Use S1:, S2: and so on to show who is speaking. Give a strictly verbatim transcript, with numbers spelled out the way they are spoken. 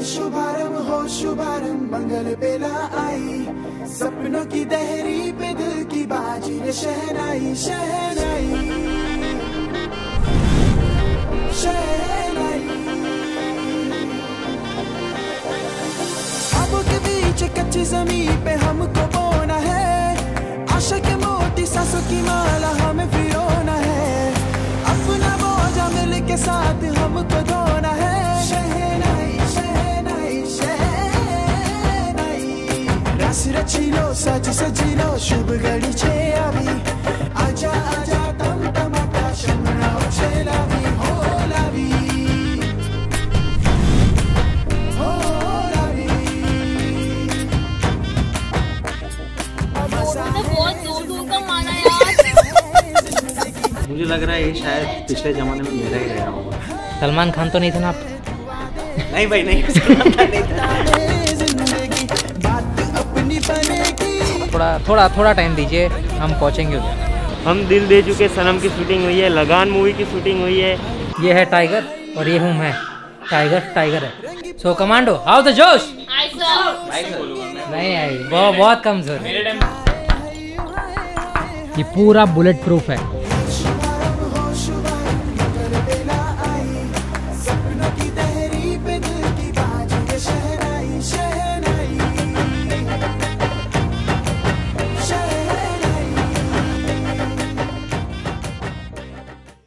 S1: शुभारंभ हो शुभारंभ मंगल बेला आई, सपनों की दहरी पे दिल की बाजी ने शहनाई शहनाई शहनाई। ख्वाबों के बीच कच्ची जमीन पे हमको बोना है, आशा के मोती सांसों की माला हमें फिरोना है, अपना बोझा मिल के साथ हमको धोना है। शहनाई शहनाई शहनाई, रस रची लो सज सजी लो शुभ घड़ी छे आवी, आजा आजा तम तमाटा शमराओ छे लावी हो लावी हो लावी।
S2: बहुत दूर दूर का माना यार।
S3: मुझे लग रहा है ये शायद पिछले जमाने में मेरा ही रहा होगा।
S4: सलमान खान तो नहीं थे ना आप?
S3: नहीं भाई नहीं, सलमान खान नहीं था।
S4: थोड़ा थोड़ा थोड़ा टाइम दीजिए, हम पहुंचेंगे उधर।
S5: हम दिल दे चुके सनम की शूटिंग हुई है, लगान मूवी की शूटिंग हुई है।
S4: ये है टाइगर और ये हूँ मैं। टाइगर टाइगर है। सो कमांडो हाउ द जोश। नहीं आई, बहुत बहुत कमजोर है। ये पूरा बुलेट प्रूफ है।